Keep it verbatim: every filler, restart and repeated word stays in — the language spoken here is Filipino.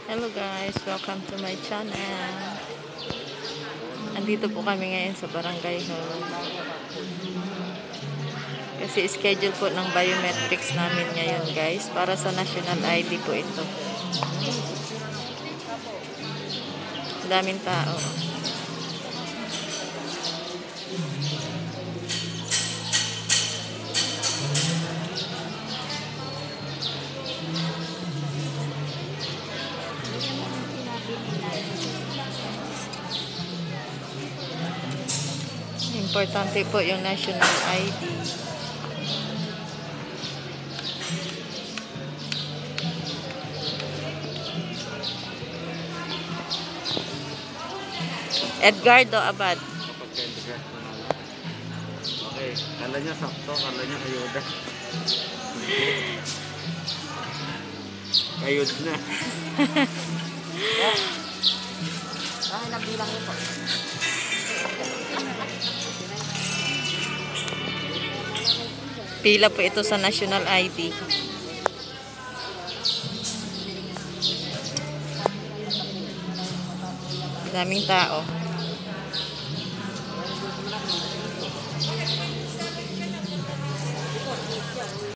Hello guys, welcome to my channel. Andito po kami ngayon sa Barangay Hall. Kasi schedule po ng biometrics namin ngayon guys. Para sa national I D po ito. Daming tao. Importante po yung national I D. Edgardo Abad. Okay, kala niya sakto, kala niya ayuda. Ayud na. Ay, nabilang ito. Pila po ito sa national I D. Daming tao.